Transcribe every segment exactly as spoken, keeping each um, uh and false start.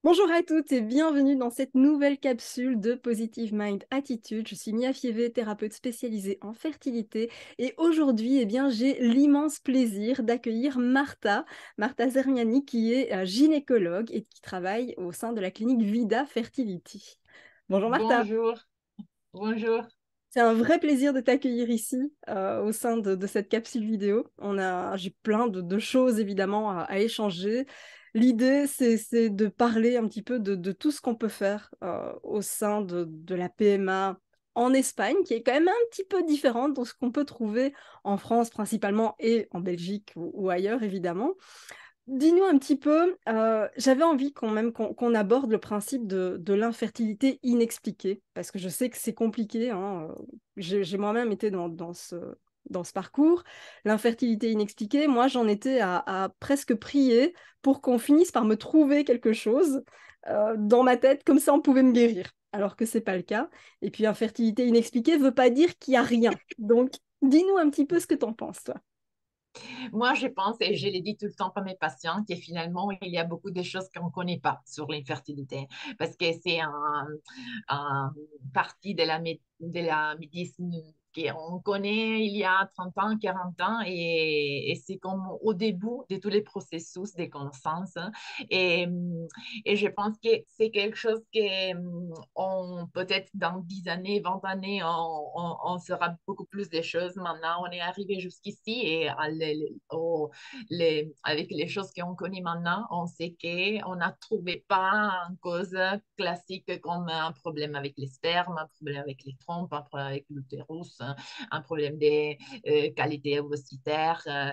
Bonjour à toutes et bienvenue dans cette nouvelle capsule de Positive Mind Attitude. Je suis Mia Fievé, thérapeute spécialisée en fertilité et aujourd'hui, eh bien, j'ai l'immense plaisir d'accueillir Martha, Martha Zerniani, qui est euh, gynécologue et qui travaille au sein de la clinique Vida Fertility. Bonjour Martha. Bonjour, bonjour. C'est un vrai plaisir de t'accueillir ici euh, au sein de, de cette capsule vidéo. On a, j'ai plein de, de choses évidemment à, à échanger. L'idée, c'est, c'est de parler un petit peu de, de tout ce qu'on peut faire euh, au sein de, de la P M A en Espagne, qui est quand même un petit peu différente de ce qu'on peut trouver en France principalement et en Belgique ou, ou ailleurs évidemment. Dis-nous un petit peu, euh, j'avais envie quand même qu'on qu'on aborde le principe de, de l'infertilité inexpliquée, parce que je sais que c'est compliqué, hein, euh, J'ai j'ai moi-même été dans, dans ce, dans ce parcours. L'infertilité inexpliquée, moi j'en étais à, à presque prier pour qu'on finisse par me trouver quelque chose euh, dans ma tête, comme ça on pouvait me guérir, alors que c'est pas le cas. Et puis infertilité inexpliquée veut pas dire qu'il y a rien. Donc dis-nous un petit peu ce que t'en penses, toi. Moi, je pense, et je l'ai dit tout le temps à mes patients, que finalement, il y a beaucoup de choses qu'on ne connaît pas sur l'infertilité, parce que c'est un, un partie de la, mé- de la médecine qu'on connaît il y a trente ans, quarante ans, et, et c'est comme au début de tous les processus de connaissances. Et, et je pense que c'est quelque chose que on, peut-être dans dix années, vingt années, on, on, on saura beaucoup plus des choses. Maintenant, on est arrivé jusqu'ici et à les- au- les- avec les choses qu'on connaît maintenant, on sait qu'on n'a trouvé pas une cause classique comme un problème avec les spermes, un problème avec les trompes, un problème avec l'utérus, un problème des euh, qualités ovocytaires. euh,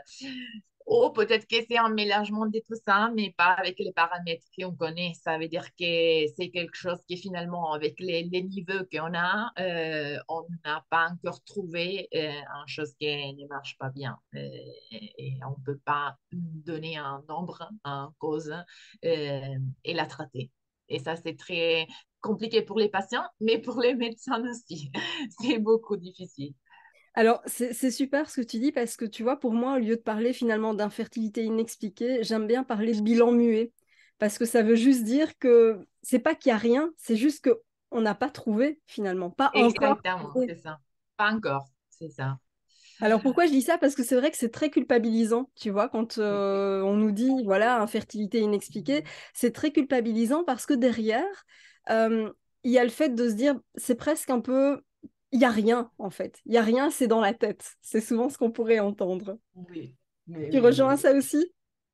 ou peut-être que c'est un mélangement de tout ça, mais pas avec les paramètres qu'on connaît. Ça veut dire que c'est quelque chose qui finalement, avec les, les niveaux qu'on a, euh, on n'a pas encore trouvé euh, une chose qui ne marche pas bien. Euh, et on ne peut pas donner un nombre, une cause euh, et la traiter. Et ça, c'est très compliqué pour les patients, mais pour les médecins aussi. C'est beaucoup difficile. Alors, c'est c'est super ce que tu dis parce que tu vois, pour moi, au lieu de parler finalement d'infertilité inexpliquée, j'aime bien parler de bilan muet parce que ça veut juste dire que c'est pas qu'il y a rien, c'est juste que on n'a pas trouvé finalement, pas encore Exactement, trouvé. c'est ça. Pas encore, c'est ça. Alors pourquoi je dis ça? Parce que c'est vrai que c'est très culpabilisant, tu vois, quand Oui, euh, on nous dit, voilà, infertilité inexpliquée, c'est très culpabilisant parce que derrière, euh, il y a le fait de se dire, c'est presque un peu, il y a rien en fait, il y a rien, c'est dans la tête. C'est souvent ce qu'on pourrait entendre. oui, oui, Tu oui, rejoins oui. ça aussi?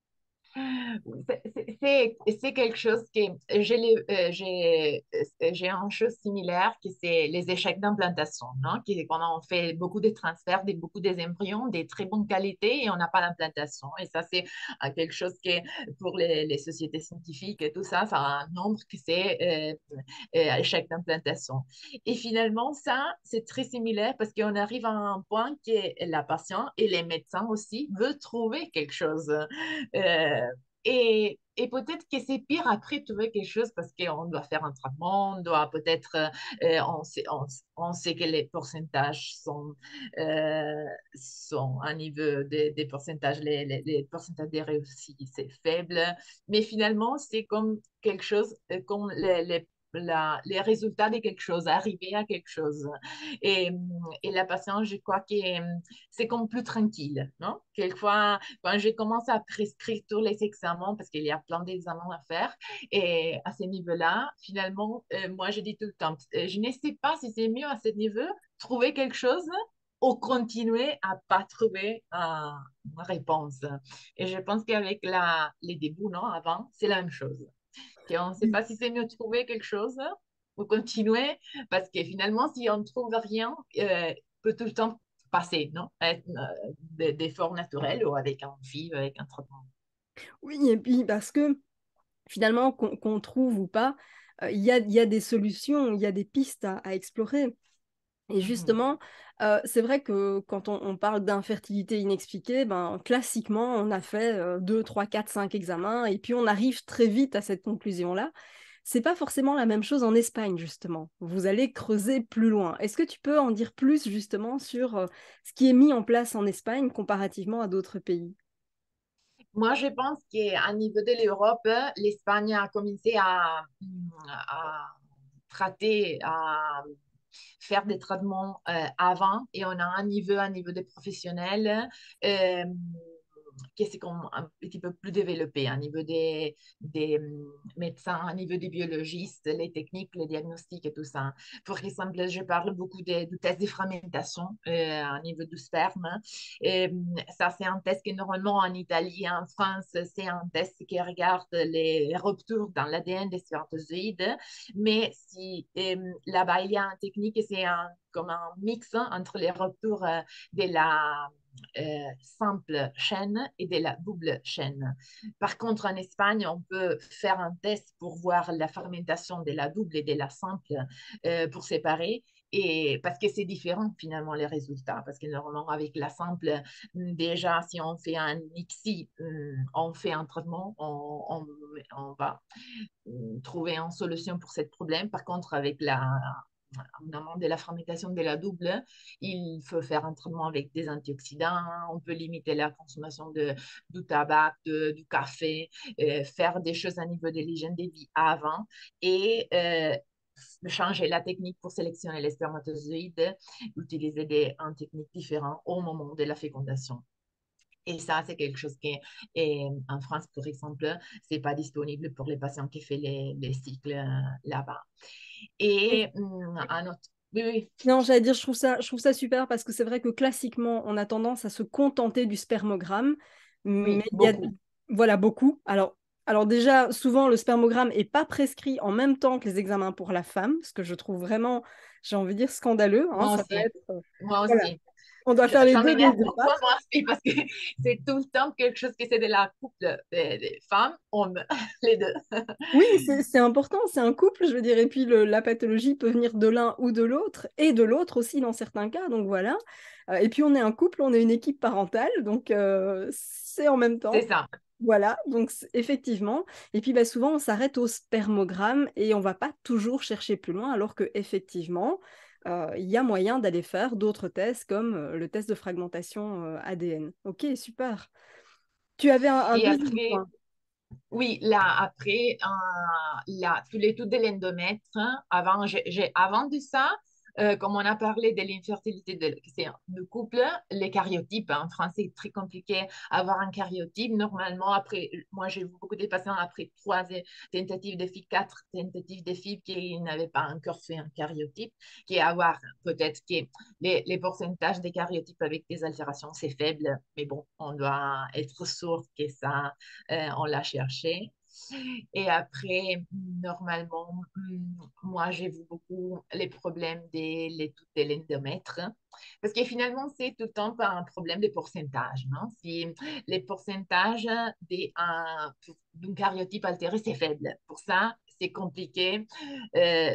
C'est c'est- c'est quelque chose que j'ai les- euh, j'ai euh, j'ai une chose similaire que c'est les échecs d'implantation, non? Qui, quand on fait beaucoup de transferts, des, beaucoup des embryons, des très bonnes qualités et on n'a pas d'implantation. Et ça, c'est euh, quelque chose que pour les, les sociétés scientifiques et tout ça, ça a un nombre que c'est euh, euh, échec d'implantation. Et finalement, ça, c'est très similaire parce qu'on arrive à un point que la patiente et les médecins aussi veulent trouver quelque chose. Euh, et, et peut-être que c'est pire après de trouver quelque chose parce qu'on doit faire un traitement, on doit peut-être, euh, on sait, on, on sait que les pourcentages sont, euh, sont à niveau des, des pourcentages, les, les, les pourcentages des réussites, c'est faible. Mais finalement, c'est comme quelque chose, euh, comme les, les la, les résultats de quelque chose, arriver à quelque chose. Et, et la patiente, je crois que euh, c'est comme plus tranquille, non? Quelquefois, quand je commence à prescrire tous les examens, parce qu'il y a plein d'examens à faire, et à ce niveau-là, finalement, euh, moi, je dis tout le temps, euh, je ne sais pas si c'est mieux à ce niveau, trouver quelque chose ou continuer à pas trouver euh, une réponse. Et je pense qu'avec la, les débuts, non, avant, c'est la même chose. On ne sait pas si c'est mieux de trouver quelque chose ou continuer, parce que finalement, si on ne trouve rien, euh, peut tout le temps passer, non? Être, euh, des, des formes naturelles ou avec un F I V, avec un traitement. Oui, et puis parce que finalement, qu'on qu'on trouve ou pas, euh, il y a, il y a des solutions, il y a des pistes à, à explorer. Et Mhm. justement, euh, c'est vrai que quand on, on parle d'infertilité inexpliquée, ben, classiquement, on a fait euh, deux, trois, quatre, cinq examens et puis on arrive très vite à cette conclusion-là. C'est pas forcément la même chose en Espagne, justement. Vous allez creuser plus loin. Est-ce que tu peux en dire plus, justement, sur euh, ce qui est mis en place en Espagne comparativement à d'autres pays? Moi, je pense qu'à niveau de l'Europe, l'Espagne a commencé à, à traiter, à faire des traitements euh, avant et on a un niveau, un niveau de professionnel euh, qui est comme un petit peu plus développé, un niveau des, des hum, médecins, un niveau des biologistes, les techniques, les diagnostics et tout ça. Pour exemple, je parle beaucoup des de tests de fragmentation euh, au niveau du sperme. Et, hum, ça, c'est un test que normalement en Italie et en France, c'est un test qui regarde les ruptures dans l'A D N des spermatozoïdes. Mais si euh, là-bas, il y a une technique, c'est un, comme un mix hein, entre les ruptures euh, de la euh, simple chaîne et de la double chaîne. Par contre, en Espagne, on peut faire un test pour voir la fermentation de la double et de la simple euh, pour séparer. Et parce que c'est différent finalement les résultats, parce que normalement avec la simple, déjà si on fait un I C S I, on fait un traitement, on, on, on va trouver une solution pour ce problème. Par contre, avec la, en de la fermentation de la double, il faut faire un traitement avec des antioxydants, on peut limiter la consommation de, du tabac, de, du café, euh, faire des choses à niveau de l'hygiène de vie avant et euh, changer la technique pour sélectionner les spermatozoïdes, utiliser des, une technique différente au moment de la fécondation. Et ça, c'est quelque chose qui est, en France, par exemple, c'est pas disponible pour les patients qui font les, les cycles euh, là-bas. Et hum, un autre. Oui, oui, Non, j'allais dire, je trouve ça, je trouve ça super parce que c'est vrai que classiquement, on a tendance à se contenter du spermogramme, mais oui, il y a, beaucoup. voilà, beaucoup. Alors, alors déjà, souvent, le spermogramme n'est pas prescrit en même temps que les examens pour la femme, ce que je trouve vraiment, j'ai envie de dire, scandaleux, hein, Moi ça doit aussi. être, euh, Moi voilà, aussi. on doit faire les Ça deux dès m'énerve le pourquoi départ. moi aussi, parce que c'est tout le temps quelque chose qui c'est de la couple des, des femmes, hommes, les deux. Oui, c'est c'est important, c'est un couple, je veux dire, et puis le- la pathologie peut venir de l'un ou de l'autre, et de l'autre aussi dans certains cas, donc voilà. Euh, et puis on est un couple, on est une équipe parentale, donc euh, c'est en même temps. C'est ça. Voilà, donc c- effectivement. Et puis bah, souvent on s'arrête au spermogramme et on va pas toujours chercher plus loin, alors que effectivement, euh, il y a moyen d'aller faire d'autres tests comme euh, le test de fragmentation euh, A D N. Ok, super. Tu avais un, un Et deuxième après, point. oui, là, après, euh, là, tous les tout de l'endomètre, hein, avant, j'ai, j'ai- avant de ça, euh, comme on a parlé de l'infertilité de, c'est de couple, les cariotypes, hein, en français, c'est très compliqué avoir un cariotype. Normalement, après, moi, j'ai vu beaucoup de patients après trois tentatives de filles, quatre tentatives de filles qui n'avaient pas encore fait un cariotype, qui est avoir peut-être que les, les pourcentages des cariotypes avec des altérations, c'est faible, mais bon, on doit être sûr que ça euh, on l'a cherché. Et après, normalement, hum, moi, j'ai vu beaucoup les problèmes des les, de l'endomètre. Parce que finalement, c'est tout le temps pas un problème de pourcentage. Non? Si les pourcentages d'un cariotype altéré, c'est faible. Pour ça, c'est compliqué euh,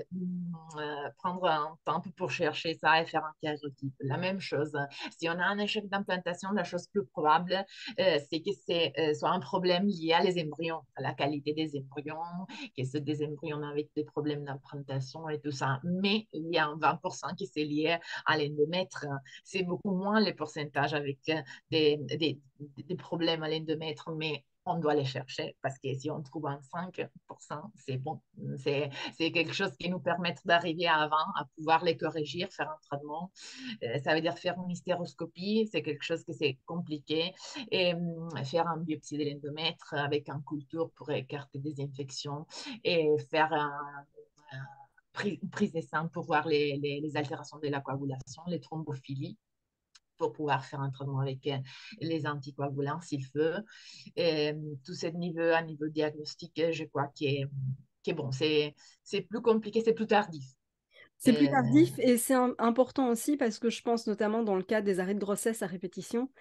euh, prendre un temps pour chercher ça et faire un karyotype. La même chose, si on a un échec d'implantation, la chose plus probable, euh, c'est que c'est euh, soit un problème lié à les embryons, à la qualité des embryons, que c'est des embryons avec des problèmes d'implantation et tout ça. Mais il y a un vingt pour cent qui c'est lié à l'endomètre. C'est beaucoup moins les pourcentages avec euh, des, des, des problèmes à l'endomètre, mais on doit les chercher parce que si on trouve un cinq pour cent, c'est bon. C'est, c'est quelque chose qui nous permet d'arriver avant à pouvoir les corriger, faire un traitement. Euh, ça veut dire faire une hystéroscopie, c'est quelque chose que c'est compliqué. Et um, faire un biopsie de l'endomètre avec un culture pour écarter des infections et faire un, un une prise de sang pour voir les, les, les altérations de la coagulation, les thrombophilies pour pouvoir faire un traitement avec euh, les anticoagulants s'il faut. Et, euh, tout ce niveau, à niveau diagnostic, je crois qui est, qui est bon. C'est, c'est plus compliqué, c'est plus tardif. C'est plus Euh, tardif et c'est im- important aussi parce que je pense notamment dans le cas des arrêts de grossesse à répétition,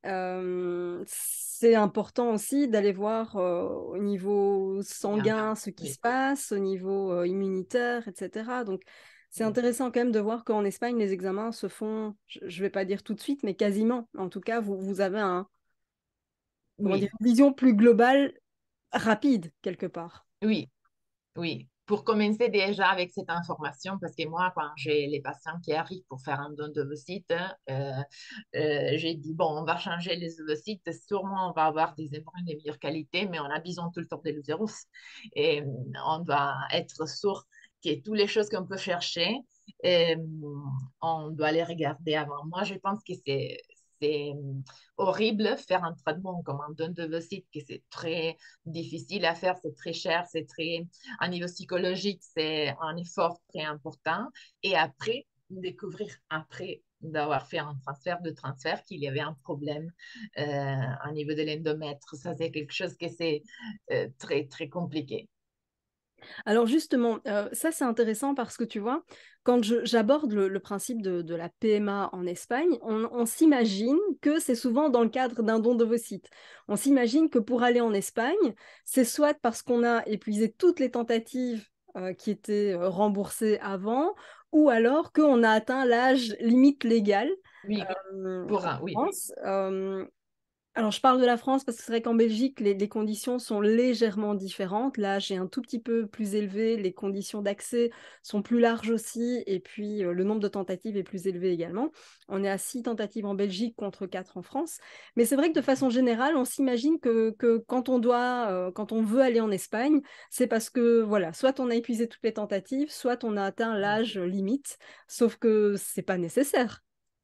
euh, c'est important aussi d'aller voir euh, au niveau bien, sanguin ce qui se oui, passe, au niveau euh, immunitaire, et cetera. Donc c'est intéressant quand même de voir qu'en Espagne, les examens se font, je ne vais pas dire tout de suite, mais quasiment. En tout cas, vous, vous avez un, comment dire, oui, une vision plus globale, rapide, quelque part. oui, oui. pour commencer déjà avec cette information, parce que moi, quand j'ai les patients qui arrivent pour faire un don d'ovocytes, euh, euh, j'ai dit, bon, on va changer les ovocytes, sûrement on va avoir des embryons de meilleure qualité, mais on a besoin tout le temps de l'utérus. Et euh, on doit être sûr que toutes les choses qu'on peut chercher, euh, on doit les regarder avant. Moi, je pense que c'est c'est horrible faire un traitement comme un don d'ovocytes, que c'est très difficile à faire, c'est très cher, c'est très à niveau psychologique, c'est un effort très important. Et après, découvrir après d'avoir fait un transfert de transfert qu'il y avait un problème euh, au niveau de l'endomètre. Ça, c'est quelque chose que c'est euh, très, très compliqué. Alors justement, euh, ça c'est intéressant parce que tu vois, quand je- j'aborde le, le principe de, de la P M A en Espagne, on, on s'imagine que c'est souvent dans le cadre d'un don d'ovocytes. On s'imagine que pour aller en Espagne, c'est soit parce qu'on a épuisé toutes les tentatives euh, qui étaient euh, remboursées avant, ou alors qu'on a atteint l'âge limite légal Oui, oui, euh, pour en un, oui. France. Euh, alors, je parle de la France parce que c'est vrai qu'en Belgique, les, les conditions sont légèrement différentes. Là, j'ai un tout petit peu plus élevé, les conditions d'accès sont plus larges aussi, et puis euh, le nombre de tentatives est plus élevé également. On est à six tentatives en Belgique contre quatre en France. Mais c'est vrai que de façon générale, on s'imagine que, que quand on doit, euh, quand on veut aller en Espagne, c'est parce que, voilà, soit on a épuisé toutes les tentatives, soit on a atteint l'âge limite, sauf que c'est pas nécessaire.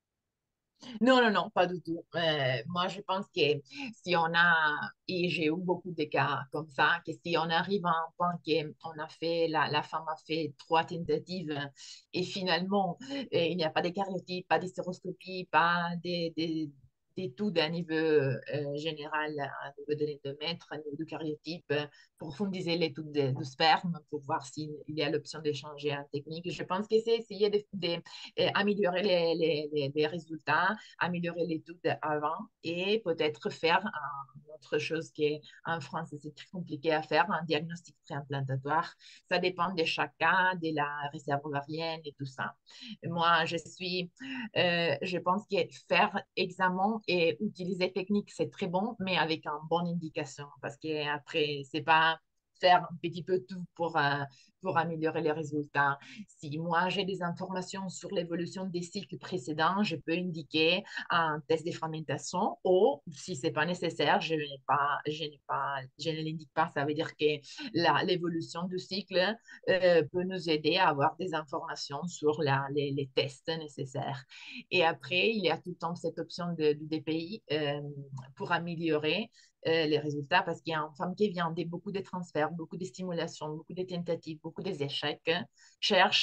Non, non, non, pas du tout. Euh, moi, je pense que si on a, et j'ai eu beaucoup de cas comme ça, que si on arrive à un point qu'on a fait, la, la femme a fait trois tentatives et finalement, euh, il n'y a pas de cariotype, pas d'hystéroscopie, pas de, de- d'études à niveau euh, général, à niveau de l'endomètre, à niveau du cariotype, euh, profondiser l'étude de- du sperme pour voir s'il y a l'option d'échanger en technique. Je pense que c'est essayer d'améliorer les, les, les, les résultats, améliorer l'étude avant et peut-être faire un, autre chose qui est en France, c'est très compliqué à faire, un diagnostic préimplantatoire. Ça dépend de chaque cas, de la réserve ovarienne et tout ça. Moi, je suis, euh, je pense que faire examen et utiliser technique, c'est très bon, mais avec une bonne indication parce qu'après, c'est pas faire un petit peu tout pour, euh, pour améliorer les résultats. Si moi j'ai des informations sur l'évolution des cycles précédents, je peux indiquer un test de fragmentation ou si c'est pas nécessaire, je n'ai pas, je n'ai pas, je ne l'indique pas. Ça veut dire que la, l'évolution du cycle euh, peut nous aider à avoir des informations sur la, les, les tests nécessaires. Et après, il y a tout le temps cette option de, du D P I euh, pour améliorer euh, les résultats parce qu'il y a une femme qui vient de beaucoup de transferts, beaucoup de stimulations, beaucoup de tentatives, beaucoup d'échecs, cherche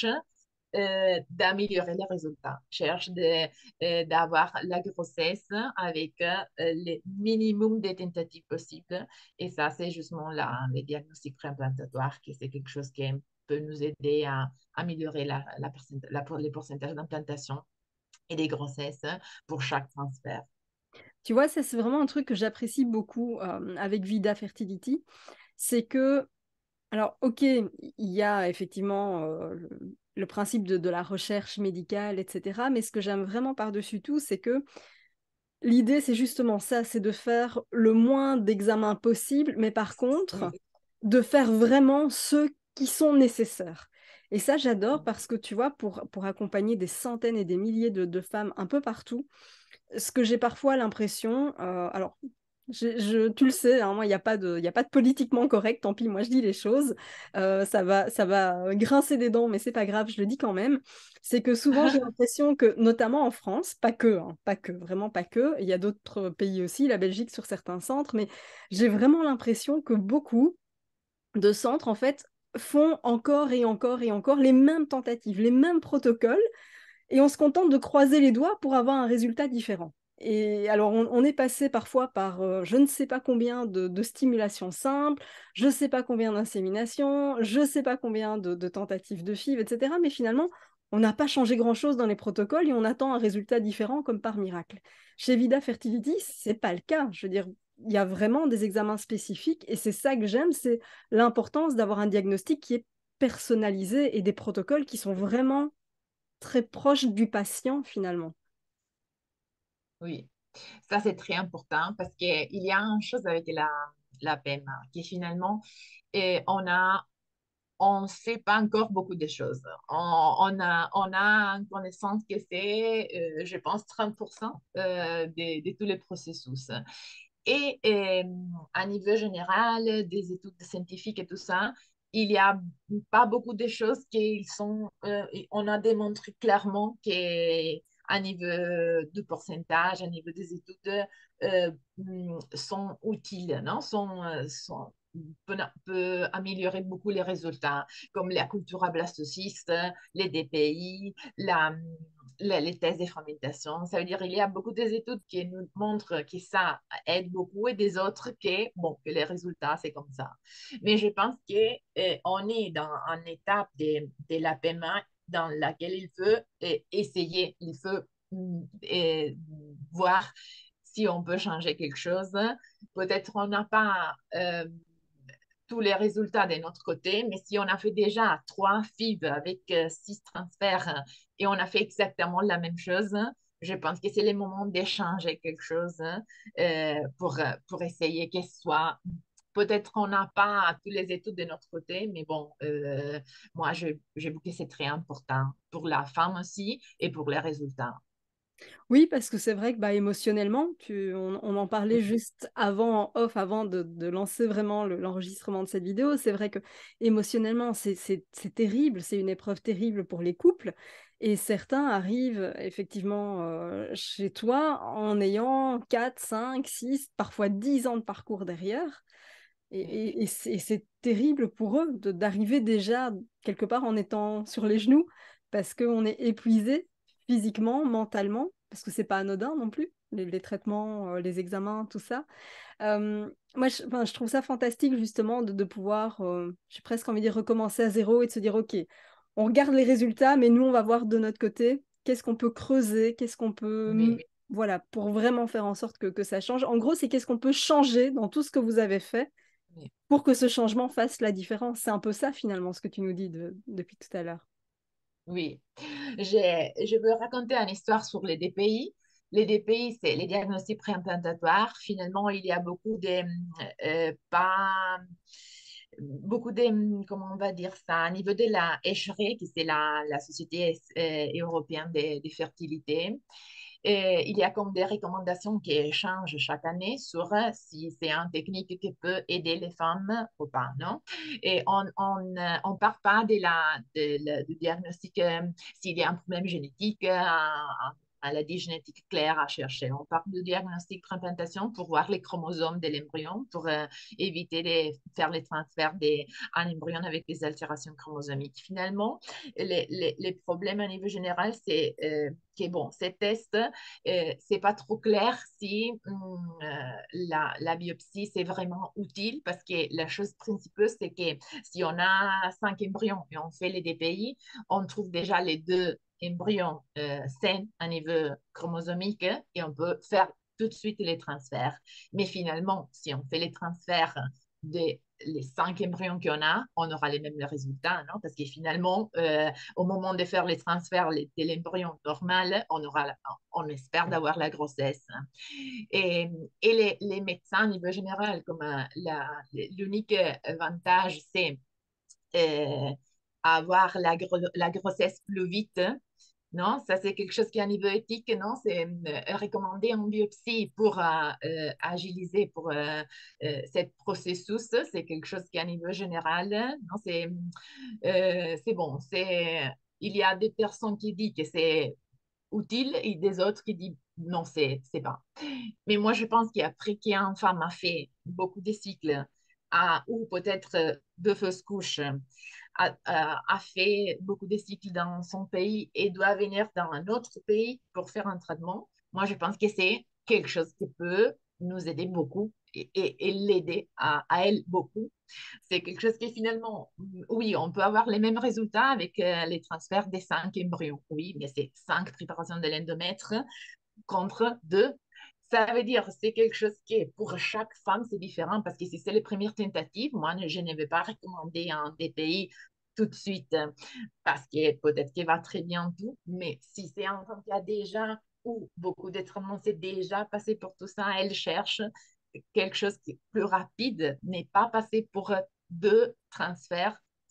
euh, d'améliorer les résultats, cherche de, euh, d'avoir la grossesse avec euh, le minimum de tentatives possibles. Et ça, c'est justement là, les diagnostics préimplantatoire, que c'est quelque chose qui peut nous aider à améliorer la, la, la, les pourcentages d'implantation et des grossesses pour chaque transfert. Tu vois, ça, c'est vraiment un truc que j'apprécie beaucoup euh, avec Vida Fertility. C'est que, alors, ok, il y a effectivement euh, le, le principe de, de la recherche médicale, et cetera. Mais ce que j'aime vraiment par-dessus tout, c'est que l'idée, c'est justement ça, c'est de faire le moins d'examens possible, mais par contre, Oui, de faire vraiment ceux qui sont nécessaires. Et ça, j'adore parce que, tu vois, pour, pour accompagner des centaines et des milliers de, de femmes un peu partout, ce que j'ai parfois l'impression, euh, alors je, je- tu le sais, hein, moi il n'y a pas de, il y a pas de politiquement correct, tant pis, moi je dis les choses, Euh, ça va, ça va grincer des dents, mais c'est pas grave, je le dis quand même. C'est que souvent j'ai l'impression que, notamment en France, pas que, hein, pas que, vraiment pas que, il y a d'autres pays aussi, la Belgique sur certains centres, mais j'ai vraiment l'impression que beaucoup de centres en fait font encore et encore et encore les mêmes tentatives, les mêmes protocoles et on se contente de croiser les doigts pour avoir un résultat différent. Et alors, on, on est passé parfois par euh, je ne sais pas combien de, de stimulations simples, je ne sais pas combien d'inséminations, je ne sais pas combien de, de tentatives de F I V, et cetera. Mais finalement, on n'a pas changé grand-chose dans les protocoles et on attend un résultat différent comme par miracle. Chez Vida Fertility, c'est pas le cas. Je veux dire, il y a vraiment des examens spécifiques et c'est ça que j'aime, c'est l'importance d'avoir un diagnostic qui est personnalisé et des protocoles qui sont vraiment très proche du patient finalement. oui. Ça, c'est très important parce qu'il y a une chose avec la, la P M A qui finalement, et on a on ne sait pas encore beaucoup de choses. On, on a, on a une connaissance que c'est, euh, je pense, trente pour cent euh, de, de tous les processus. Et euh, à niveau général, des études scientifiques et tout ça, il n'y a pas beaucoup de choses qui sont, euh, on a démontré clairement qu'à niveau de pourcentage, à niveau des études, euh, sont utiles, non? Sont, euh, sont, peut, peut améliorer beaucoup les résultats, comme la culture blastocyste, les D P I, la, la- les tests de fermentation. Ça veut dire qu'il y a beaucoup d'études qui nous montrent que ça aide beaucoup et des autres que, bon, que les résultats, c'est comme ça. Mais je pense qu'on est dans une étape de, de la paiement dans laquelle il faut euh, essayer, il faut mm, euh, voir si on peut changer quelque chose. Peut-être on n'a pas euh, tous les résultats de notre côté, mais si on a fait déjà trois F I B avec euh, six transferts euh, et on a fait exactement la même chose, je pense que c'est le moment d'échanger quelque chose euh, pour, euh, pour essayer que ce soit. Peut-être qu'on n'a pas tous les études de notre côté, mais bon, euh, moi, je, j'ai vu que c'est très important pour la femme aussi et pour les résultats. Oui, parce que c'est vrai que bah, émotionnellement, tu, on, on en parlait juste avant, en off, avant de, de lancer vraiment le- l'enregistrement de cette vidéo. C'est vrai que émotionnellement, c'est c'est- c'est terrible, c'est une épreuve terrible pour les couples. Et certains arrivent effectivement euh, chez toi en ayant quatre, cinq, six, parfois dix ans de parcours derrière. Et, Oui, et- et c'est et c'est terrible pour eux de- d'arriver déjà quelque part en étant sur les genoux parce qu'on est épuisé physiquement, mentalement, parce que c'est pas anodin non plus, les, les traitements, euh, les examens, tout ça. Euh, moi, je, enfin, je trouve ça fantastique justement de, de pouvoir, euh, j'ai presque envie de dire, recommencer à zéro et de se dire, OK, on regarde les résultats, mais nous, on va voir de notre côté qu'est-ce qu'on peut creuser, qu'est-ce qu'on peut, mm, oui, voilà, pour vraiment faire en sorte que, que ça change. En gros, c'est qu'est-ce qu'on peut changer dans tout ce que vous avez fait oui. pour que ce changement fasse la différence. C'est un peu ça finalement ce que tu nous dis de- depuis tout à l'heure. Oui. J'ai- je veux raconter une histoire sur les D P I. Les D P I, c'est les diagnostics préimplantatoires. Finalement, il y a beaucoup de, euh, pas, beaucoup de, comment on va dire ça, au niveau de la H R E, qui c'est la, la Société euh, européenne de, de fertilité. Et il y a comme des recommandations qui changent chaque année sur euh, si c'est une technique qui peut aider les femmes ou pas, non? Et on on, euh, on part pas de la, de, la- du diagnostic euh, s'il y a un problème génétique, euh, un- un maladie génétique claire à chercher. On part du diagnostic préimplantation pour voir les chromosomes de l'embryon, pour euh, éviter de faire les transferts d'un embryon avec des altérations chromosomiques. Finalement, les, les, les problèmes à niveau général, c'est euh, que bon, ces tests, euh, c'est pas trop clair si hum, euh, la, la biopsie c'est vraiment utile parce que la chose principale c'est que si on a cinq embryons et on fait les D P I, on trouve déjà les deux embryons euh, sains à niveau chromosomique et on peut faire tout de suite les transferts. Mais finalement, si on fait les transferts des les cinq embryons qu'on a, on aura les mêmes résultats, non? Parce que finalement, euh, au moment de faire les transferts de l'embryon normal, on aura, on espère d'avoir la grossesse. Et, et les, les, médecins, au niveau général, comme euh, l'unique avantage, c'est euh, avoir la, la grossesse plus vite. Non, ça c'est quelque chose qui est à niveau éthique, non, c'est euh, recommander une biopsie pour euh, euh, agiliser pour euh, euh, ce processus, c'est quelque chose qui est à niveau général, non, c'est euh, c'est bon, c'est il y a des personnes qui disent que c'est utile et des autres qui disent non, c'est c'est pas. Mais moi, je pense qu'après qu'une femme a fait beaucoup de cycles, a, ou peut-être euh, de fausses couches, a, a, a fait beaucoup de cycles dans son pays et doit venir dans un autre pays pour faire un traitement, moi, je pense que c'est quelque chose qui peut nous aider beaucoup et, et, et l'aider à, à, elle beaucoup. C'est quelque chose qui finalement, oui, on peut avoir les mêmes résultats avec euh, les transferts des cinq embryons. Oui, mais c'est cinq préparations de l'endomètre contre deux. Ça veut dire c'est quelque chose qui est pour chaque femme, c'est différent parce que si c'est les premières tentatives, moi, je ne vais pas recommander un D P I tout de suite euh, parce que peut-être qu'il va très bien tout, mais si c'est un femme qui a déjà ou beaucoup de traitements, c'est déjà passé pour tout ça, elle cherche quelque chose qui est plus rapide, n'est pas passé pour deux transferts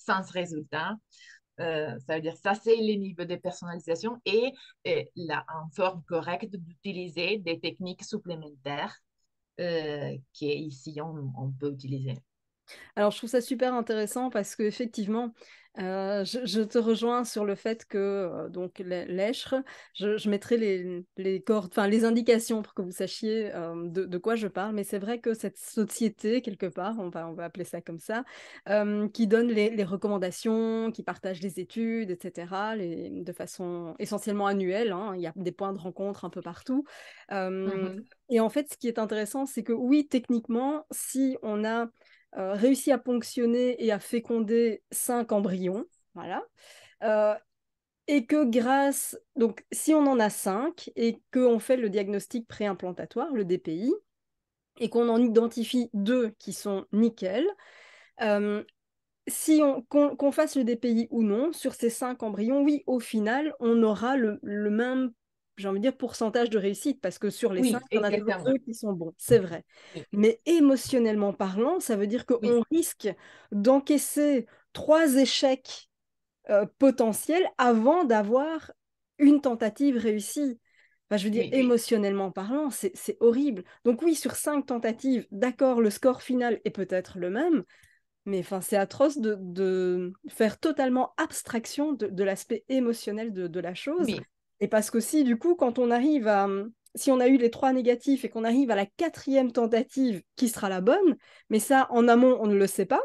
sans résultat. Euh, ça veut dire ça, c'est les niveaux de personnalisation et, et la, en forme correcte d'utiliser des techniques supplémentaires euh, qui ici on, on peut utiliser. Alors, je trouve ça super intéressant parce qu'effectivement, euh, je, je te rejoins sur le fait que euh, donc l'Eschre, je, je mettrai les, les, cordes, enfin, les indications pour que vous sachiez euh, de, de quoi je parle. Mais c'est vrai que cette société, quelque part, on va, on va appeler ça comme ça, euh, qui donne les, les recommandations, qui partage les études, et cetera, les, de façon essentiellement annuelle, hein. Il y a des points de rencontre un peu partout. Euh, Mhm. et en fait, ce qui est intéressant, c'est que oui, techniquement, si on a euh, réussi à ponctionner et à féconder cinq embryons, voilà. Euh, et que grâce, donc si on en a cinq et qu'on fait le diagnostic préimplantatoire, le D P I, et qu'on en identifie deux qui sont nickel, euh, si on, qu'on, qu'on fasse le D P I ou non, sur ces cinq embryons, oui, au final, on aura le, le même, j'ai envie de dire, pourcentage de réussite, parce que sur les cinq, Oui, il y en a toujours exactement. deux qui sont bons, c'est vrai. Oui, Mais émotionnellement parlant, ça veut dire oui, qu'on risque d'encaisser trois échecs euh, potentiels avant d'avoir une tentative réussie. Enfin, je veux dire, oui, émotionnellement parlant, c'est, c'est horrible. Donc oui, sur cinq tentatives, d'accord, le score final est peut-être le même, mais enfin, c'est atroce de, de faire totalement abstraction de, de l'aspect émotionnel de, de la chose. oui, Et parce que si, du coup, quand on arrive à... Si on a eu les trois négatifs et qu'on arrive à la quatrième tentative qui sera la bonne, mais ça, en amont, on ne le sait pas.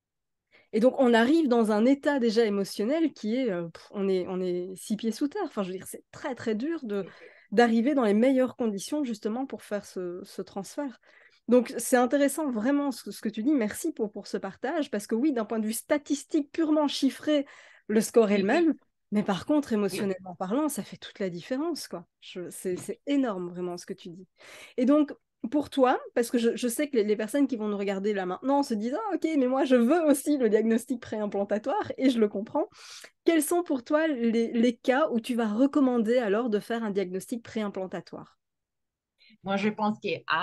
Et donc, on arrive dans un état déjà émotionnel qui est... euh, pff, on est, on est six pieds sous terre. Enfin, je veux dire, c'est très, très dur de, oui, d'arriver dans les meilleures conditions, justement, pour faire ce, ce transfert. Donc, c'est intéressant vraiment ce, ce que tu dis. Merci pour, pour ce partage, parce que oui, d'un point de vue statistique purement chiffré, le score est le oui, oui, même, mais par contre, oui. émotionnellement parlant, ça fait toute la différence, quoi. Je- c'est, c'est énorme, vraiment, ce que tu dis. Et donc, pour toi, parce que je, je sais que les, les personnes qui vont nous regarder là maintenant se disent, ah, ok, mais moi, je veux aussi le diagnostic préimplantatoire, et je le comprends. Quels sont pour toi les, les cas où tu vas recommander alors de faire un diagnostic préimplantatoire? Moi, je pense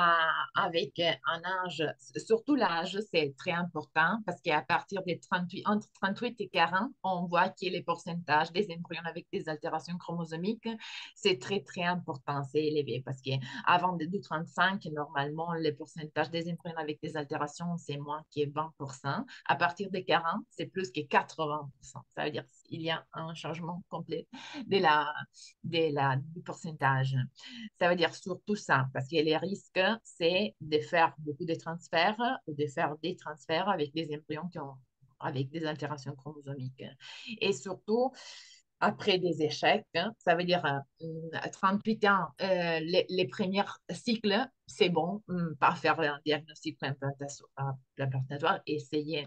qu'avec un âge, surtout l'âge, c'est très important parce qu'à partir des trente-huit, entre trente-huit et quarante, on voit que les pourcentages des embryons avec des altérations chromosomiques, c'est très, très important, c'est élevé parce qu'avant de trente-cinq, normalement, le pourcentage des embryons avec des altérations, c'est moins que vingt pour cent. À partir des quarante, c'est plus que quatre-vingts pour cent. Ça veut dire qu'il y a un changement complet de la, de la, du pourcentage. Ça veut dire surtout ça, parce que les risques, c'est de faire beaucoup de transferts ou de faire des transferts avec des embryons qui ont, avec des altérations chromosomiques. Et surtout, après des échecs, ça veut dire euh, à trente-huit ans, euh, les, les premiers cycles, c'est bon, hum, pas faire un diagnostic implantatoire, essayer.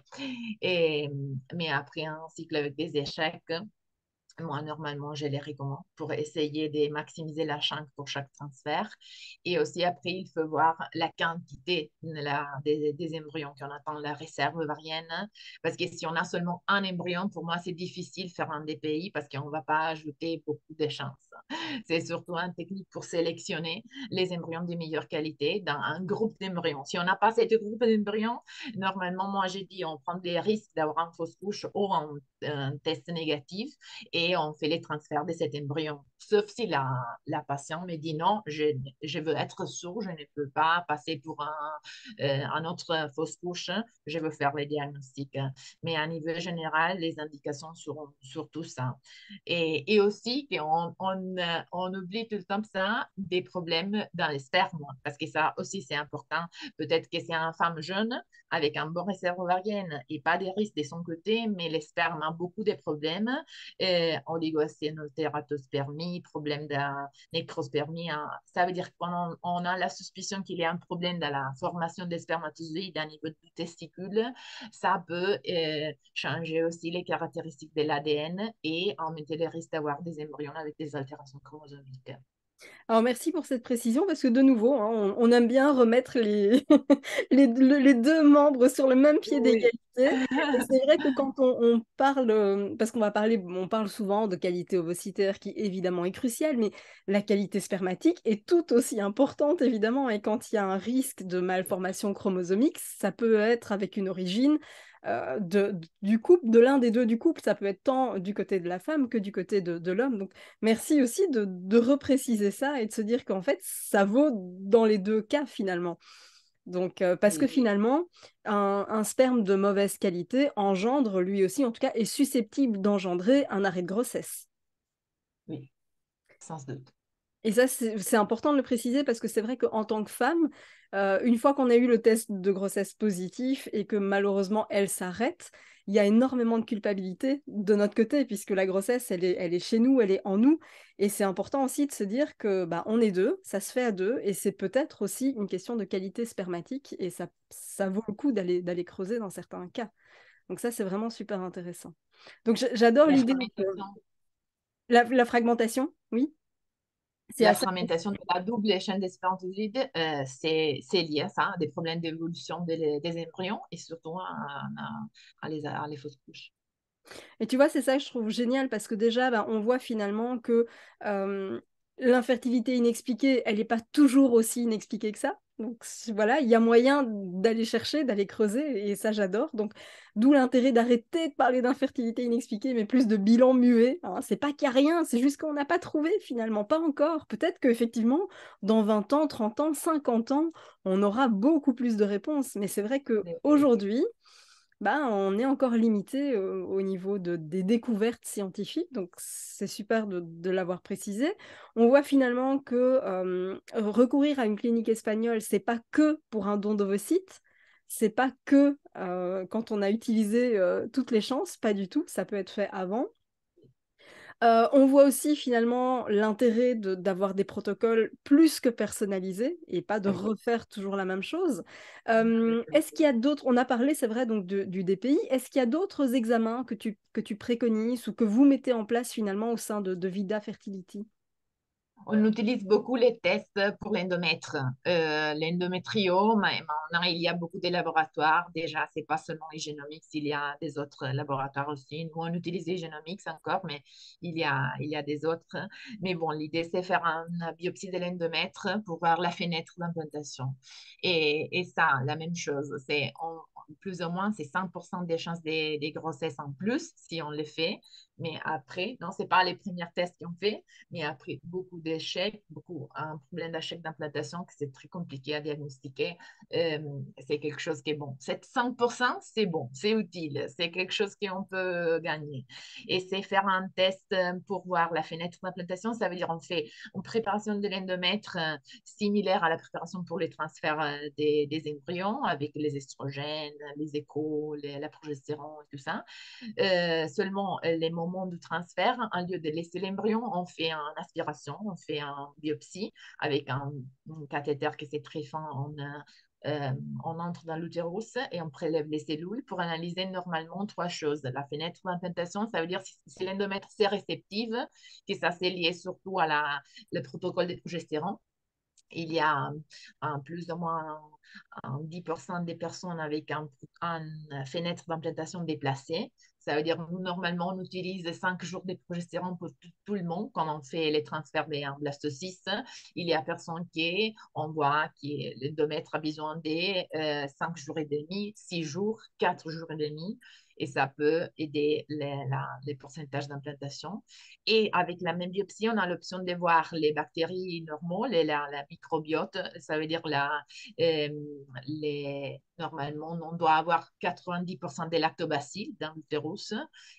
Et, mais après un cycle avec des échecs, moi, normalement, je les recommande pour essayer de maximiser la chance pour chaque transfert. Et aussi, après, il faut voir la quantité la, des, des, embryons qu'on attend, la réserve ovarienne. Parce que si on a seulement un embryon, pour moi, c'est difficile de faire un D P I parce qu'on ne va pas ajouter beaucoup de chances. C'est surtout une technique pour sélectionner les embryons de meilleure qualité dans un groupe d'embryons. Si on n'a pas ce groupe d'embryons, normalement, moi, j'ai dit, on prend des risques d'avoir une fausse couche ou un, un test négatif et on fait les transferts de cet embryon. Sauf si la, la patiente me dit non, je, je veux être sûre, je ne peux pas passer pour un, euh, un autre fausse couche, je veux faire les diagnostics. Mais à niveau général, les indications seront sur tout ça. Et, et aussi, on, on, on oublie tout le temps ça, des problèmes dans les spermes, parce que ça aussi, c'est important. Peut-être que c'est une femme jeune avec un bon réserve ovarienne et pas des risques de son côté, mais les spermes ont beaucoup de problèmes. Euh, oligocénotératospermie, problème de nécrospermie. Hein. Ça veut dire qu'on on a la suspicion qu'il y a un problème dans la formation des spermatozoïdes à niveau du testicule. Ça peut euh, changer aussi les caractéristiques de l'A D N et augmenter les risques d'avoir des embryons avec des altérations chromosomiques. Alors merci pour cette précision parce que de nouveau, hein, on, on aime bien remettre les, les, le- les deux membres sur le même pied Oui, d'égalité. Et c'est vrai que quand on, on parle, euh, parce qu'on va parler, on parle souvent de qualité ovocitaire qui évidemment est cruciale, mais la qualité spermatique est tout aussi importante évidemment. Et quand il y a un risque de malformation chromosomique, ça peut être avec une origine euh, de, du couple, de l'un des deux du couple. Ça peut être tant du côté de la femme que du côté de, de l'homme. Donc, merci aussi de, de repréciser ça et de se dire qu'en fait, ça vaut dans les deux cas finalement. Donc, euh, parce que Oui, finalement, un, un sperme de mauvaise qualité engendre, lui aussi, en tout cas, est susceptible d'engendrer un arrêt de grossesse. oui, sans doute. Et ça, c'est c'est important de le préciser parce que c'est vrai qu'en tant que femme, euh, une fois qu'on a eu le test de grossesse positif et que malheureusement elle s'arrête, il y a énormément de culpabilité de notre côté puisque la grossesse, elle est, elle est chez nous, elle est en nous. Et c'est important aussi de se dire que bah, on est deux, ça se fait à deux et c'est peut-être aussi une question de qualité spermatique et ça, ça vaut le coup d'aller d'aller creuser dans certains cas. Donc ça, c'est vraiment super intéressant. Donc j- j'adore La l'idée de fragmentation, la, la fragmentation, oui, c'est la à ça. fragmentation de la double chaîne des spermatozoïdes, euh, c'est c'est lié à ça, à des problèmes d'évolution des, des embryons et surtout à, à, à les, à les fausses couches. Et tu vois, c'est ça que je trouve génial parce que déjà, ben, on voit finalement que euh, l'infertilité inexpliquée, elle n'est pas toujours aussi inexpliquée que ça. Donc c- voilà, il y a moyen d'aller chercher, d'aller creuser, et ça j'adore. Donc d'où l'intérêt d'arrêter de parler d'infertilité inexpliquée, mais plus de bilan muet. Hein. C'est pas qu'il n'y a rien, c'est juste qu'on n'a pas trouvé finalement, pas encore. Peut-être qu'effectivement, dans vingt ans, trente ans, cinquante ans, on aura beaucoup plus de réponses. Mais c'est vrai qu'aujourd'hui, bah, on est encore limité au, au niveau de, des découvertes scientifiques, donc c'est super de, de l'avoir précisé. On voit finalement que euh, recourir à une clinique espagnole, c'est pas que pour un don d'ovocytes, c'est pas que euh, quand on a utilisé euh, toutes les chances, pas du tout, ça peut être fait avant. Euh, on voit aussi finalement l'intérêt de- d'avoir des protocoles plus que personnalisés et pas de Oui. refaire toujours la même chose. Euh, est-ce qu'il y a d'autres, on a parlé, c'est vrai, donc de- du D P I, est-ce qu'il y a d'autres examens que tu, que tu préconises ou que vous mettez en place finalement au sein de, de Vida Fertility? On utilise beaucoup les tests pour l'endomètre. Euh, l'endométrio, mais maintenant, il y a beaucoup de laboratoires. Déjà, c'est pas seulement les génomiques, il y a des autres laboratoires aussi. Nous, on utilise les génomiques encore, mais il y a, il y a des autres. Mais bon, l'idée, c'est faire une biopsie de l'endomètre pour voir la fenêtre d'implantation. Et, et ça, la même chose, c'est on- plus ou moins, c'est cent pour cent des chances des, des grossesses en plus si on les fait. Mais après, non, c'est pas les premiers tests qu'on fait, mais après beaucoup d'échecs, beaucoup un problème d'échec d'implantation que c'est très compliqué à diagnostiquer. Euh, c'est quelque chose qui est bon. C'est cinq pour cent, c'est bon, c'est utile, c'est quelque chose qu'on peut gagner. Et c'est faire un test euh, pour voir la fenêtre d'implantation, ça veut dire on fait une préparation de l'endomètre euh, similaire à la préparation pour les transferts euh, des, des embryons avec les estrogènes, les échos, les, la progestérone, tout ça. Euh, seulement, euh, les moments de transfert, en lieu de laisser l'embryon, on fait une aspiration, on fait une biopsie avec un, un cathéter qui est très fin. On, euh, on entre dans l'utérus et on prélève les cellules pour analyser normalement trois choses. La fenêtre d'implantation, ça veut dire si, si l'endomètre c'est réceptive, que ça c'est lié surtout à la, le protocole de progestérone. Il y a un, plus ou moins un dix pour cent des personnes avec un, un fenêtre d'implantation déplacée. Ça veut dire que nous, normalement, on utilise cinq jours de progestérone pour tout, tout, le monde quand on fait les transferts des blastocysts. Il y a personne qui, on voit que l'endomètre a besoin de euh, cinq jours et demi, six jours, quatre jours et demi. Et ça peut aider les, la, les pourcentages d'implantation. Et avec la même biopsie, on a l'option de voir les bactéries normaux, les, la, la microbiote. Ça veut dire la, euh, les, normalement, on doit avoir quatre-vingt-dix pour cent des lactobacilles dans l'utérus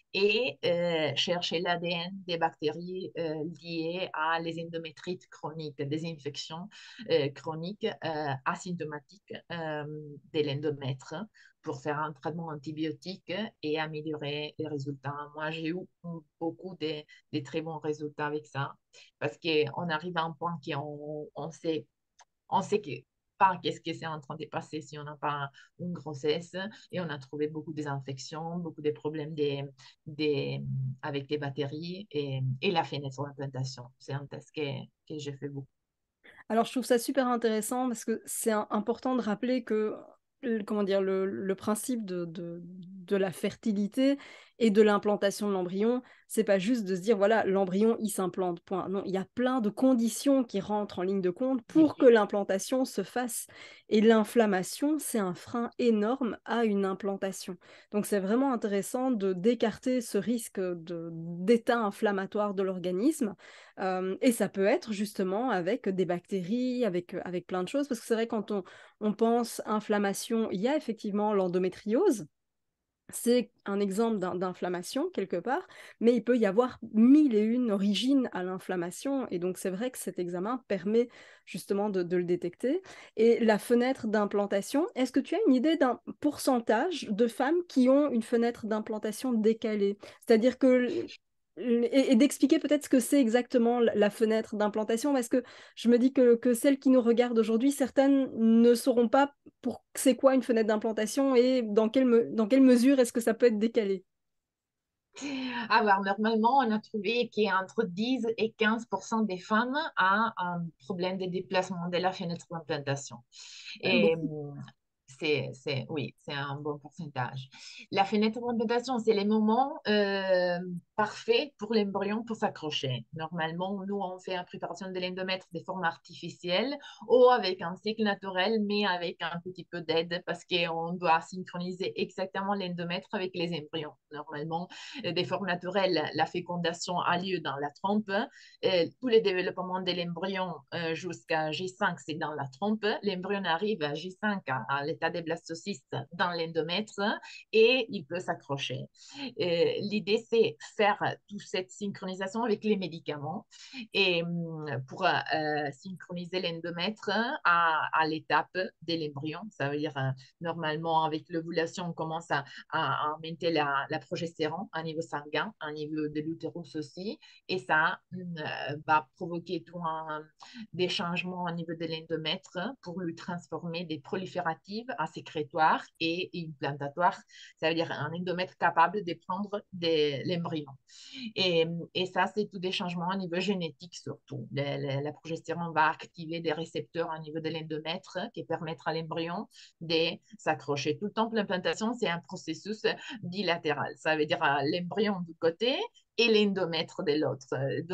et euh, chercher l'A D N des bactéries euh, liées à les endométrites chroniques, des infections euh, chroniques euh, asymptomatiques euh, de l'endomètre pour faire un traitement antibiotique et améliorer les résultats. Moi, j'ai eu beaucoup de, de, très bons résultats avec ça parce qu'on arrive à un point qu'on on sait, on sait que pas qu'est-ce qui est en train de passer si on n'a pas une grossesse et on a trouvé beaucoup d'infections, beaucoup de problèmes des, des, avec les batteries et, et la fenêtre d'implantation. C'est un test que, que j'ai fait beaucoup. Alors, je trouve ça super intéressant parce que c'est un- important de rappeler que, le- comment dire, le, le principe de, de, de la fertilité, Et de l'implantation de l'embryon, c'est pas juste de se dire, voilà, l'embryon, il s'implante, point. Non, il y a plein de conditions qui rentrent en ligne de compte pour que l'implantation se fasse. Et l'inflammation, c'est un frein énorme à une implantation. Donc, c'est vraiment intéressant de d'écarter ce risque de, d'état inflammatoire de l'organisme. Euh, et ça peut être justement avec des bactéries, avec, avec plein de choses. Parce que c'est vrai, quand on, on pense inflammation, il y a effectivement l'endométriose. C'est un exemple d'inflammation quelque part, mais il peut y avoir mille et une origines à l'inflammation, et donc c'est vrai que cet examen permet justement de, de le détecter. Et la fenêtre d'implantation, est-ce que tu as une idée d'un pourcentage de femmes qui ont une fenêtre d'implantation décalée? C'est-à-dire que et, et d'expliquer peut-être ce que c'est exactement la, la fenêtre d'implantation, parce que je me dis que, que celles qui nous regardent aujourd'hui, certaines ne sauront pas pour c'est quoi une fenêtre d'implantation et dans quelle, me- dans quelle mesure est-ce que ça peut être décalé. Alors, normalement, on a trouvé qu'entre dix et quinze pour cent des femmes ont un problème de déplacement de la fenêtre d'implantation. Quand même Et beaucoup. hum, c'est, c'est, oui, c'est un bon pourcentage. La fenêtre d'implantation, c'est les moments euh, parfaits pour l'embryon pour s'accrocher. Normalement, nous, on fait une préparation de l'endomètre de forme artificielle ou avec un cycle naturel, mais avec un petit peu d'aide parce qu'on doit synchroniser exactement l'endomètre avec les embryons. Normalement, euh, des formes naturelles, la fécondation a lieu dans la trompe. Euh, tous les développements de l'embryon euh, jusqu'à J cinq, c'est dans la trompe. L'embryon arrive à J cinq, à, à l'état des blastocystes, dans l'endomètre et il peut s'accrocher. Euh, L'idée, c'est faire toute cette synchronisation avec les médicaments et hum, pour euh, synchroniser l'endomètre à, à l'étape de l'embryon. Ça veut dire, euh, normalement, avec l'ovulation, on commence à, à, à augmenter la, la progestérone à niveau sanguin, à niveau de l'utérus aussi, et ça euh, va provoquer tout un, des changements au niveau de l'endomètre pour lui transformer des prolifératives à sécrétoires et implantatoires. Ça veut dire un endomètre capable de prendre l'embryon. Et, et ça, c'est tous des changements au niveau génétique surtout. La, la, la progestérone va activer des récepteurs au niveau de l'endomètre qui permettent à l'embryon de s'accrocher. Tout le temps, l'implantation, c'est un processus bilatéral. Ça veut dire l'embryon du côté et l'endomètre de l'autre.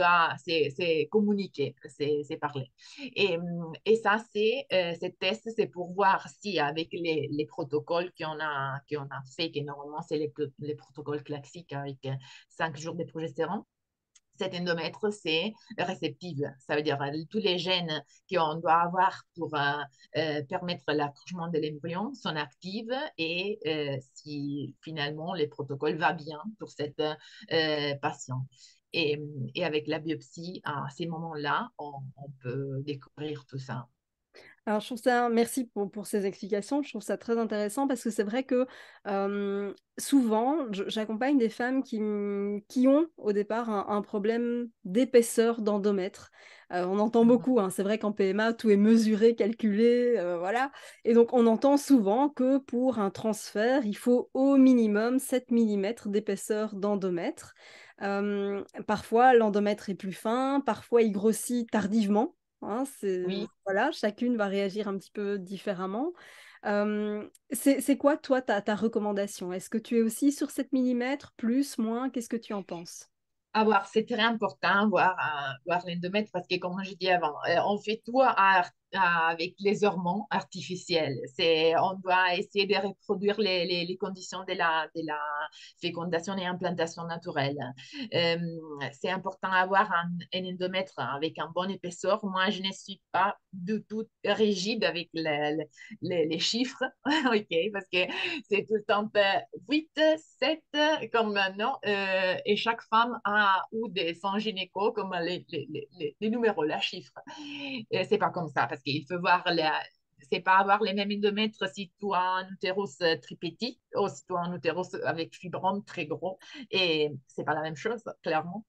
C'est communiquer, c'est parler. Et, et ça, c'est euh, ces tests, c'est pour voir si avec les, les protocoles qu'on a, qu'on a fait, que normalement, c'est les, les protocoles classiques avec cinq jours de progestérone, cet endomètre, c'est réceptive. Ça veut dire euh, tous les gènes qu'on doit avoir pour euh, euh, permettre l'accouchement de l'embryon sont actifs et euh, si finalement le protocole va bien pour cette euh, patient. Et, et, avec la biopsie, à ces moments-là, on, on peut découvrir tout ça. Alors, je trouve ça, merci pour, pour ces explications, je trouve ça très intéressant parce que c'est vrai que euh, souvent, je- j'accompagne des femmes qui, m- qui ont au départ un, un problème d'épaisseur d'endomètre. Euh, on entend Mhm. beaucoup, hein, c'est vrai qu'en P M A, tout est mesuré, calculé, euh, voilà. Et donc, on entend souvent que pour un transfert, il faut au minimum sept millimètres d'épaisseur d'endomètre. Euh, parfois, l'endomètre est plus fin, parfois, il grossit tardivement. Hein, c'est, Oui. voilà, chacune va réagir un petit peu différemment. Euh, c'est, c'est quoi, toi, ta, ta recommandation? Est-ce que tu es aussi sur sept millimètres, plus, moins? Qu'est-ce que tu en penses? À voir, c'est très important, voir, euh, voir l'endomètre, parce que comme je dis avant, euh, on fait tout à- à- avec les hormones artificielles. C'est, on doit essayer de reproduire les, les, les conditions de la, de la fécondation et implantation naturelle. Euh, c'est important d'avoir un, un endomètre avec un bon épaisseur. Moi, je ne suis pas du tout rigide avec le- le- les, les chiffres, ok, parce que c'est tout le temps huit, sept, comme maintenant, euh, et chaque femme a ou des son gynéco comme les, les, les, les numéros, la chiffre. Euh, c'est pas comme ça, parce qu'il faut voir la, c'est pas avoir les mêmes endomètres si tu as un utérus très petit ou si tu as un utérus avec fibrome très gros. Et c'est pas la même chose, clairement.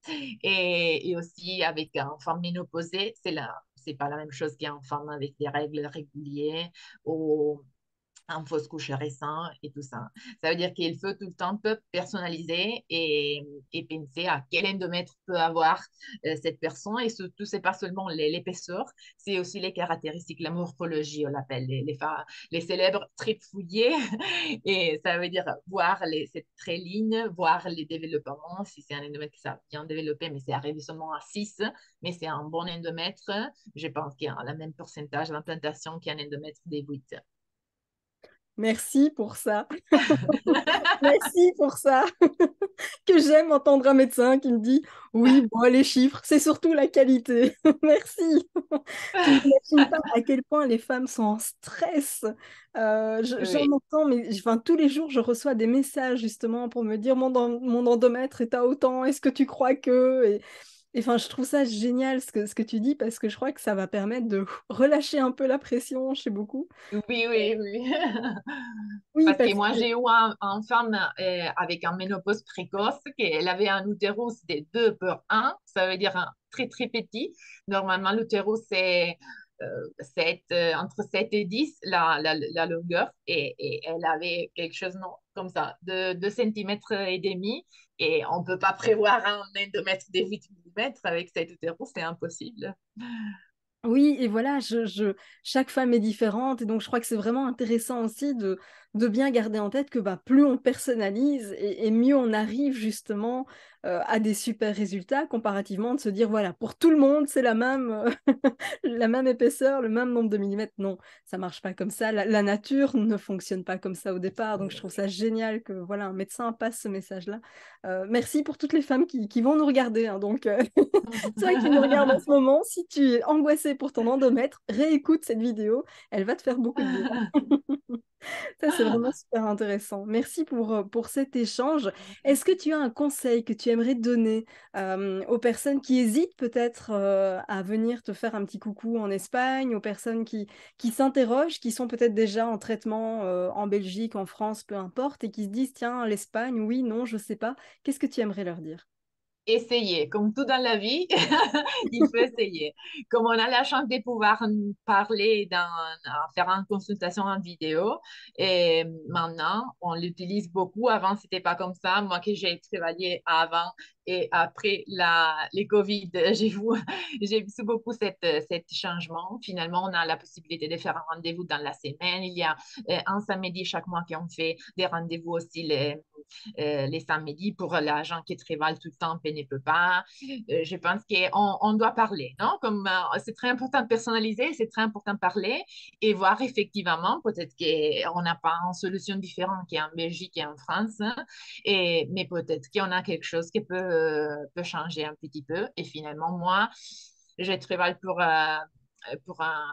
Et, et aussi avec une femme ménopausée, c'est la, c'est pas la même chose qu'une femme avec des règles régulières ou un fausse couche récent et tout ça. Ça veut dire qu'il faut tout le temps peu personnaliser et, et penser à quel endomètre peut avoir euh, cette personne. Et surtout, c'est pas seulement les- l'épaisseur, c'est aussi les caractéristiques, la morphologie, on l'appelle, les, les, fa- les célèbres tripes fouillées. Et ça veut dire voir les, ces traits lignes, voir les développements, si c'est un endomètre qui s'est bien développé, mais c'est arrivé seulement à six, mais c'est un bon endomètre. Je pense qu'il y a le même pourcentage d'implantation qu'un endomètre des huit. Merci pour ça. Merci pour ça. Que j'aime entendre un médecin qui me dit oui, bon, les chiffres, c'est surtout la qualité. Merci. Tu n'imagines pas à quel point les femmes sont en stress. Euh, je- j'en Oui. entends, mais enfin, tous les jours, je reçois des messages justement pour me dire mon, en- mon endomètre est à autant, est-ce que tu crois que... Et, et, enfin, je trouve ça génial ce que, ce que tu dis parce que je crois que ça va permettre de relâcher un peu la pression chez beaucoup. Oui, oui, oui. Oui, Parce que parce moi, que j'ai eu un, un femme euh, avec un ménopause précoce, qu'elle avait un utérus de deux par un, ça veut dire un très, très petit. Normalement, l'utérus, c'est euh, sept, euh, entre sept et dix, la, la, la longueur, et, et elle avait quelque chose non, comme ça, de deux centimètres et demi, et on ne peut pas prévoir un endomètre de huit millimètres avec cet utérus, c'est impossible. oui, et voilà, je, je- chaque femme est différente, et donc je crois que c'est vraiment intéressant aussi de, de bien garder en tête que bah, plus on personnalise et, et mieux on arrive justement euh, à des super résultats comparativement de se dire voilà, pour tout le monde, c'est la même, euh, la même épaisseur, le même nombre de millimètres. Non, ça marche pas comme ça. La, la nature ne fonctionne pas comme ça au départ, donc je trouve ça génial que voilà, un médecin passe ce message-là. Euh, merci pour toutes les femmes qui, qui vont nous regarder, hein, donc. euh, Toi qui nous regardes en ce moment, si tu es angoissé pour ton endomètre, réécoute cette vidéo, elle va te faire beaucoup de bien. Ça, c'est vraiment super intéressant. Merci pour, euh, pour cet échange. Est-ce que tu as un conseil que tu aimerais donner euh, aux personnes qui hésitent peut-être euh, à venir te faire un petit coucou en Espagne, aux personnes qui, qui s'interrogent, qui sont peut-être déjà en traitement euh, en Belgique, en France, peu importe, et qui se disent, tiens, l'Espagne, oui, non, je sais pas. Qu'est-ce que tu aimerais leur dire? Essayer, comme tout dans la vie, il faut essayer. Comme on a la chance de pouvoir parler, dans, faire une consultation en vidéo, et maintenant, on l'utilise beaucoup. Avant, c'était pas comme ça. Moi, que j'ai travaillé avant et après la, les Covid, j'ai vu, j'ai vu beaucoup cette, cet changement. Finalement, on a la possibilité de faire un rendez-vous dans la semaine. Il y a euh, un samedi chaque mois qu'on fait des rendez-vous aussi les, euh, les samedis pour l'agent qui travaille tout le temps et ne peut pas. Euh, je pense qu'on on doit parler, non? Comme euh, c'est très important de personnaliser, c'est très important de parler et voir effectivement, peut-être qu'on n'a pas une solution différente qu'en Belgique et en France, hein, et, mais peut-être qu'on a quelque chose qui peut, euh, peut changer un petit peu. Et finalement, moi, je travaille pour, euh, pour un,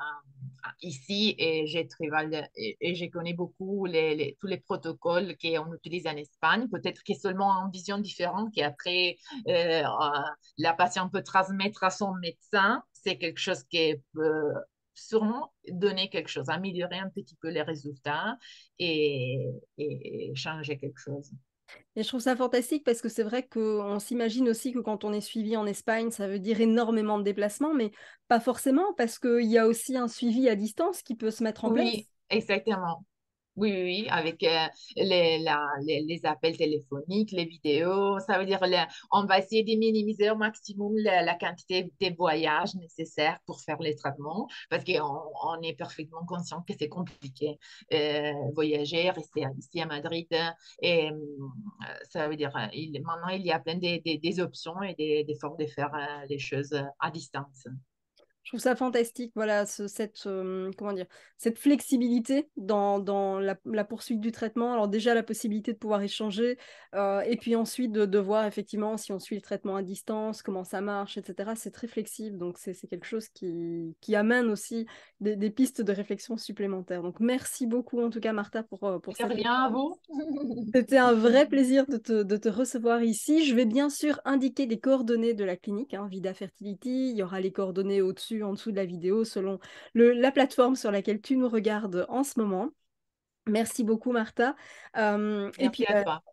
ici et je travaille et, et je connais beaucoup les, les, tous les protocoles qu'on utilise en Espagne. Peut-être que seulement en vision différente qu'après euh, la patiente peut transmettre à son médecin. C'est quelque chose qui peut sûrement donner quelque chose, améliorer un petit peu les résultats et, et changer quelque chose. Et je trouve ça fantastique parce que c'est vrai qu'on s'imagine aussi que quand on est suivi en Espagne, ça veut dire énormément de déplacements, mais pas forcément parce qu'il y a aussi un suivi à distance qui peut se mettre en Oui, place. exactement. Oui, oui, oui, avec euh, les, la- les, les appels téléphoniques, les vidéos, ça veut dire le- on va essayer de minimiser au maximum la, la quantité de voyages nécessaires pour faire les traitements parce qu'on on est parfaitement conscient que c'est compliqué euh, voyager, rester ici à Madrid et euh, ça veut dire euh, il, maintenant il y a plein de, de- des options et des, des formes de faire euh, les choses à distance. Je trouve ça fantastique, voilà, ce- cette, euh, comment dire, cette flexibilité dans, dans la, la poursuite du traitement. Alors déjà, la possibilité de pouvoir échanger, euh, et puis ensuite de, de voir effectivement si on suit le traitement à distance, comment ça marche, et cetera. C'est très flexible, donc c'est c'est quelque chose qui, qui amène aussi des, des pistes de réflexion supplémentaires. Donc merci beaucoup en tout cas, Martha, pour, euh, pour De cette rien à vous. c'était un vrai plaisir de te, de te recevoir ici. Je vais bien sûr indiquer les coordonnées de la clinique, hein, Vida Fertility. Il y aura les coordonnées au-dessus, en dessous de la vidéo, selon le, la plateforme sur laquelle tu nous regardes en ce moment. Merci beaucoup, Martha. Euh, et puis, Merci à bah, toi.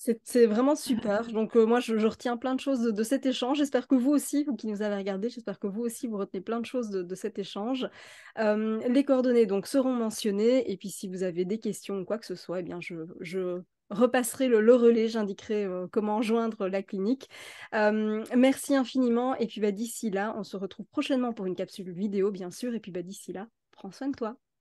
C'est c'est vraiment super. Donc, euh, moi, je, je retiens plein de choses de, de cet échange. J'espère que vous aussi, vous qui nous avez regardé, j'espère que vous aussi, vous retenez plein de choses de, de cet échange. Euh, les coordonnées, donc, seront mentionnées. Et puis, si vous avez des questions ou quoi que ce soit, eh bien, je, je repasserai le, le relais. J'indiquerai euh, comment joindre la clinique. Euh, merci infiniment. Et puis, bah, d'ici là, on se retrouve prochainement pour une capsule vidéo, bien sûr. Et puis, bah, d'ici là, prends soin de toi.